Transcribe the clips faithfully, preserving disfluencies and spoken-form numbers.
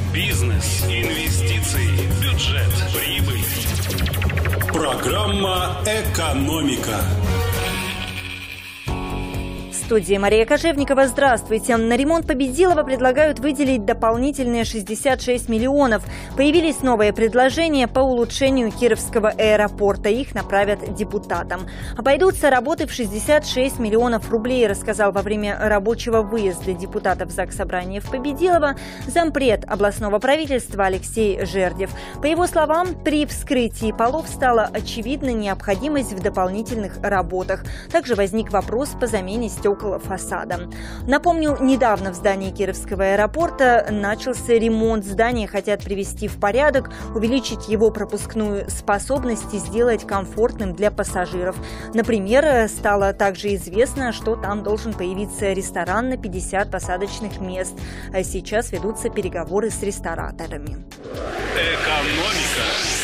Бизнес, инвестиции, бюджет, прибыль. Программа «Экономика». В студии Мария Кожевникова. Здравствуйте. На ремонт Победилова предлагают выделить дополнительные шестьдесят шесть миллионов. Появились новые предложения по улучшению Кировского аэропорта. Их направят депутатам. Обойдутся работы в шестьдесят шесть миллионов рублей, рассказал во время рабочего выезда депутатов Заксобрания в Победилово зампред областного правительства Алексей Жердев. По его словам, при вскрытии полов стала очевидна необходимость в дополнительных работах. Также возник вопрос по замене стекол фасада. Напомню, недавно в здании Кировского аэропорта начался ремонт. Здание хотят привести в порядок, увеличить его пропускную способность и сделать комфортным для пассажиров. Например, стало также известно, что там должен появиться ресторан на пятьдесят посадочных мест. А сейчас ведутся переговоры с рестораторами. Экономика.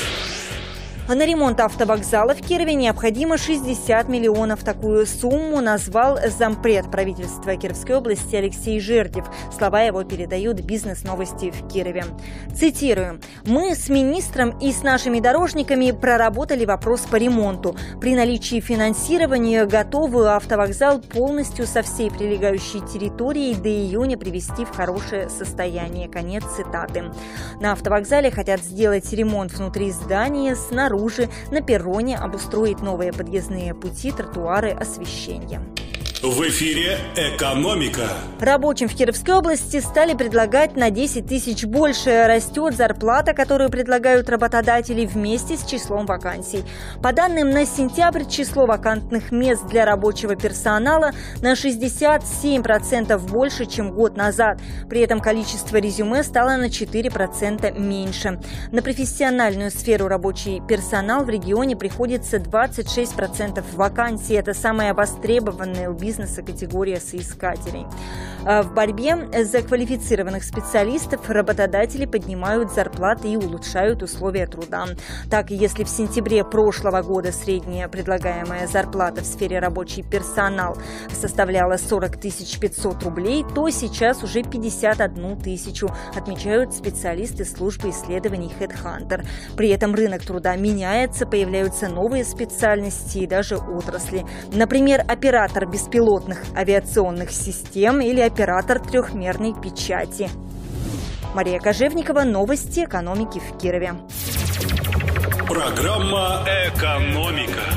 На ремонт автовокзала в Кирове необходимо шестьдесят миллионов. Такую сумму назвал зампред правительства Кировской области Алексей Жердев. Слова его передают «Бизнес-новости» в Кирове. Цитирую. «Мы с министром и с нашими дорожниками проработали вопрос по ремонту. При наличии финансирования готовы автовокзал полностью со всей прилегающей территорией до июня привести в хорошее состояние». Конец цитаты. На автовокзале хотят сделать ремонт внутри здания, снаружи. На перроне обустроить новые подъездные пути, тротуары, освещение. В эфире «Экономика». Рабочим в Кировской области стали предлагать на десять тысяч больше. Растет зарплата, которую предлагают работодатели вместе с числом вакансий. По данным на сентябрь, число вакантных мест для рабочего персонала на шестьдесят семь процентов больше, чем год назад. При этом количество резюме стало на четыре процента меньше. На профессиональную сферу рабочий персонал в регионе приходится двадцать шесть процентов вакансий. Это самая востребованная у бизнеса категория соискателей. В борьбе за квалифицированных специалистов работодатели поднимают зарплаты и улучшают условия труда. Так, если в сентябре прошлого года средняя предлагаемая зарплата в сфере рабочий персонал составляла сорок тысяч пятьсот рублей, то сейчас уже пятьдесят одну тысячу, отмечают специалисты службы исследований HeadHunter. При этом рынок труда меняется, появляются новые специальности и даже отрасли. Например, оператор беспилотных авиационных систем или оператор трехмерной печати. Мария Кожевникова. Новости экономики в Кирове. Программа «Экономика».